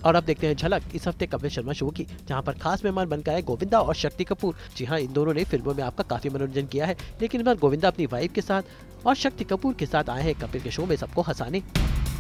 और अब देखते हैं झलक इस हफ्ते कपिल शर्मा शो की, जहां पर खास मेहमान बनकर आए गोविंदा और शक्ति कपूर। जी हाँ, इन दोनों ने फिल्मों में आपका काफी मनोरंजन किया है, लेकिन इस बार गोविंदा अपनी वाइफ के साथ और शक्ति कपूर के साथ आए हैं कपिल के शो में सबको हंसाने।